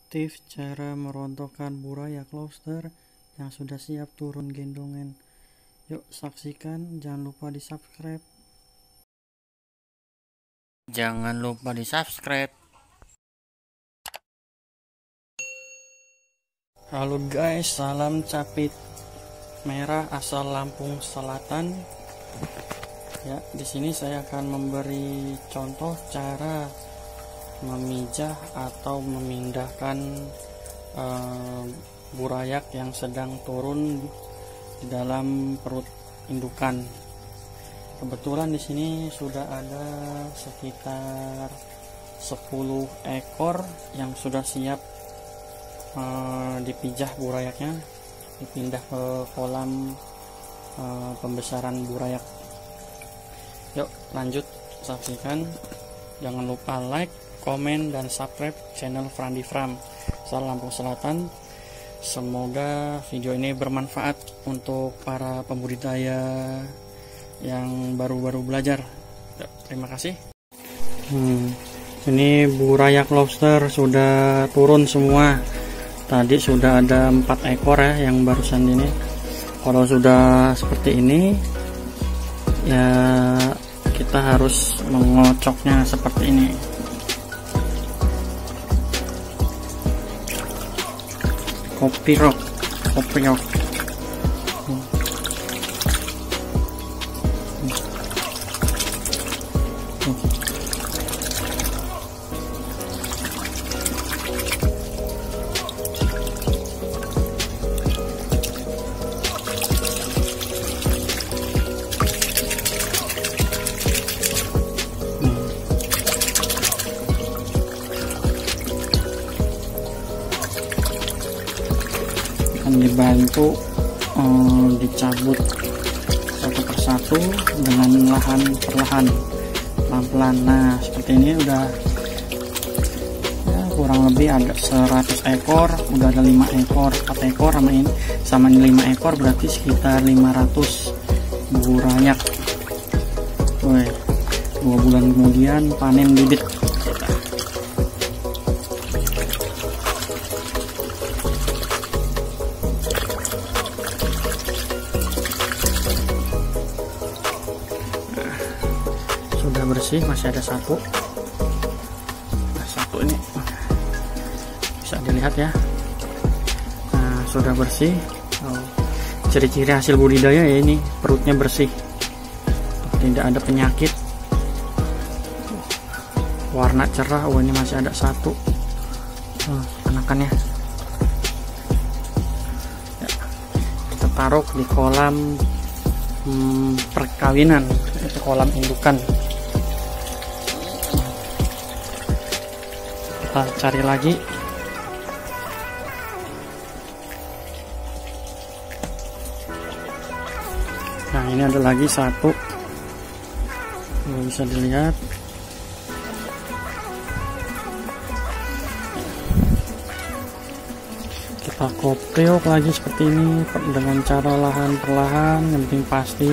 Tips cara merontokkan burayak lobster yang sudah siap turun gendongan. Yuk saksikan, jangan lupa di subscribe. Jangan lupa di subscribe. Halo guys, salam capit merah asal Lampung Selatan. Ya, di sini saya akan memberi contoh cara memijah atau memindahkan burayak yang sedang turun di dalam perut indukan. Kebetulan di sini sudah ada sekitar 10 ekor yang sudah siap dipijah burayaknya, dipindah ke kolam pembesaran burayak. Yuk lanjut saksikan. Jangan lupa like, komen, dan subscribe channel Frandi Fram asal Lampung Selatan. Semoga video ini bermanfaat untuk para pembudidaya yang baru-baru belajar. Terima kasih. Ini burayak lobster sudah turun semua. Tadi sudah ada 4 ekor ya yang barusan ini. Kalau sudah seperti ini ya kita harus mengocoknya seperti ini. Kopiok. Dibantu dicabut satu persatu dengan perlahan pelan-pelan. Seperti ini udah ya, kurang lebih ada 100 ekor, udah ada 5 ekor, 4 ekor sama ini 5 ekor, berarti sekitar 500 burayak. 2 bulan kemudian panen bibit. Sudah bersih, masih ada satu. Nah, satu ini bisa dilihat ya. Nah, sudah bersih. Ciri-ciri hasil budidaya ya, ini perutnya bersih, tidak ada penyakit, warna cerah. Ini masih ada satu anakannya ya. Kita taruh di kolam perkawinan, itu kolam indukan. Kita cari lagi. Nah, ini ada lagi satu, bisa dilihat. Kita kopiok lagi seperti ini dengan cara perlahan, yang penting pasti.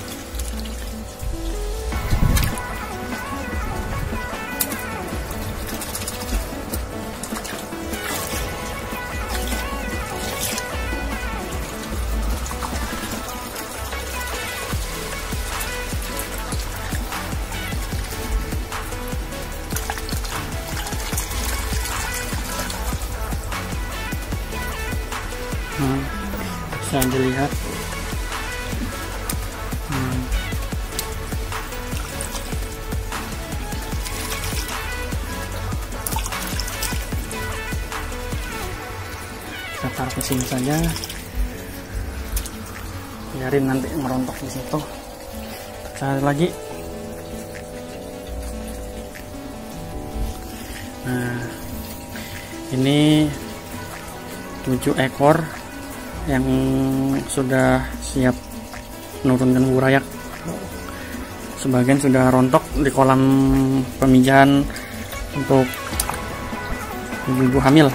Bisa dilihat. Kita taruh ke sini saja, biarin nanti merontok di situ. Cari lagi. Nah, ini 7 ekor yang sudah siap menurunkan burayak. Sebagian sudah rontok di kolam pemijahan untuk ibu-ibu hamil.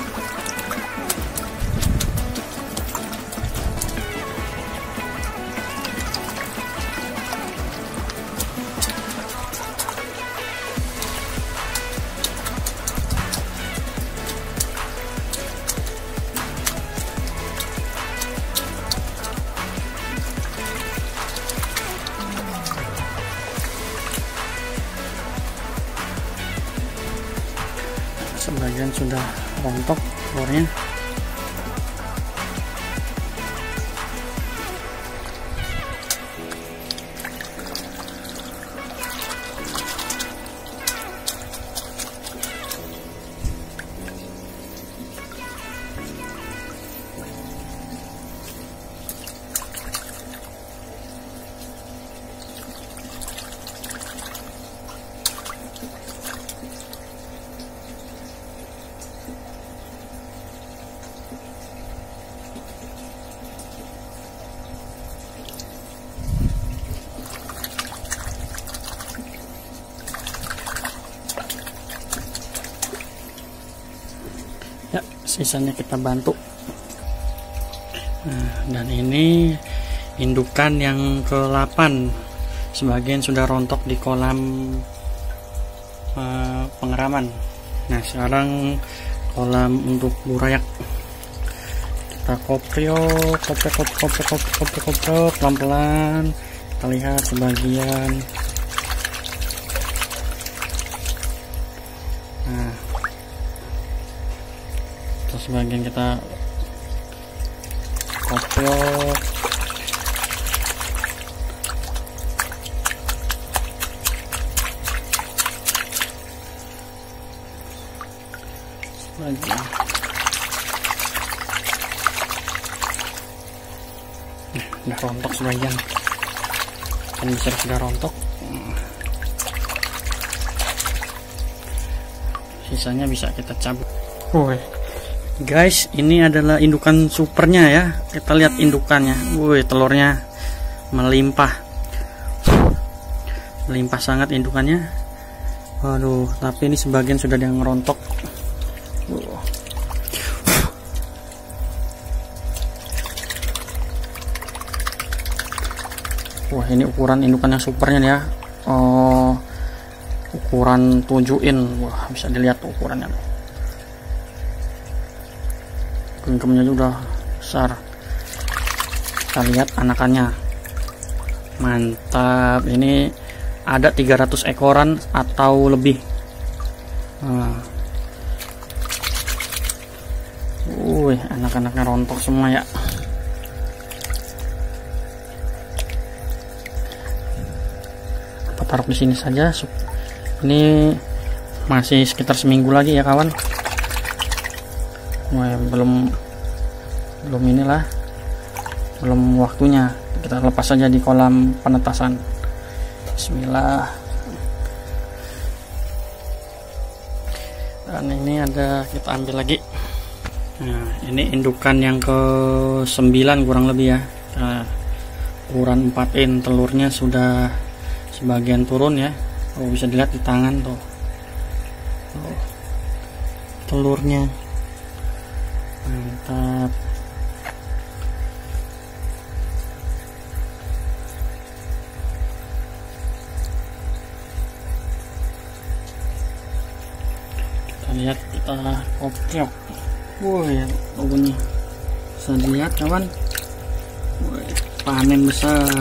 sebagian sudah rontok telurnya. Ya, sisanya kita bantu. Nah, dan ini indukan yang ke-8, sebagian sudah rontok di kolam pengeraman. Nah, sekarang kolam untuk burayak kita koprek pelan-pelan. Kita lihat sebagian. Nah, terus sebagian kita koprek. Lagi. Nah, udah rontok sebagian. Kan bisa sudah rontok. Sisanya bisa kita cabut. Woi, guys, ini adalah indukan supernya ya. Kita lihat indukannya. Woi, telurnya melimpah. Melimpah sangat indukannya. Waduh, tapi ini sebagian sudah ada yang rontok. Wah, ini ukuran indukan yang supernya ya. Ukuran 7 in. Wah, bisa dilihat ukurannya. Genggamnya udah besar. Kita lihat anakannya. Mantap. Ini ada 300 ekoran atau lebih. Anak-anaknya rontok semua ya. Apa taruh di sini saja. Ini masih sekitar seminggu lagi ya kawan. Wah, belum inilah, belum waktunya. Kita lepas saja di kolam penetasan. Bismillah. Dan ini ada, kita ambil lagi. Nah, ini indukan yang ke-9 kurang lebih ya. Nah, ukuran 4 in, telurnya sudah sebagian turun ya. Oh, bisa dilihat di tangan tuh. Telurnya mantap. Kita lihat, kita koprek. Woi, ini bisa dilihat kawan. Woi, panen besar.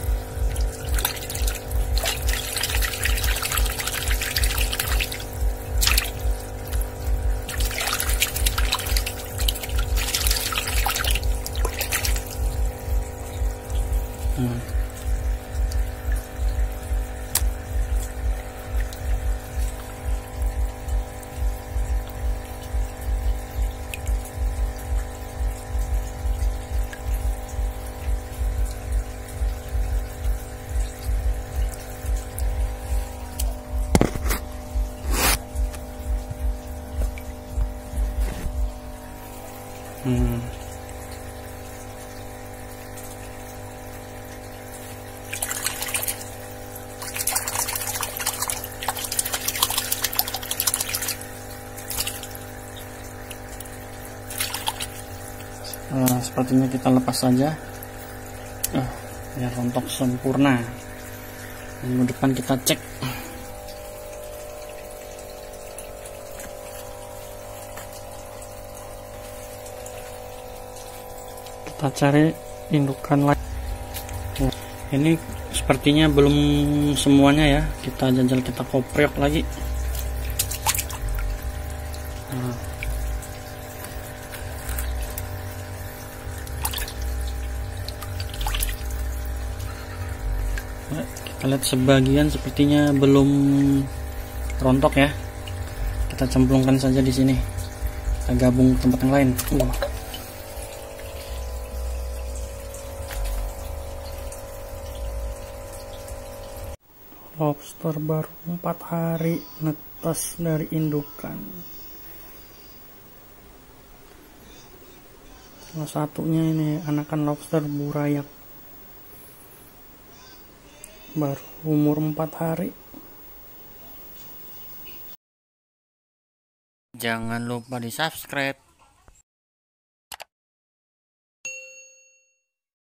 Sepertinya kita lepas saja biar rontok sempurna. Minggu depan kita cek. Kita cari indukan lagi. Ini sepertinya belum semuanya ya. Kita jajal, kita koprek lagi. Nah, kita lihat sebagian sepertinya belum rontok ya. Kita cemplungkan saja di sini. Kita gabung ke tempat yang lain. Lobster baru 4 hari netas dari indukan. Salah satunya ini anakan lobster burayak, baru umur 4 hari. Jangan lupa di subscribe.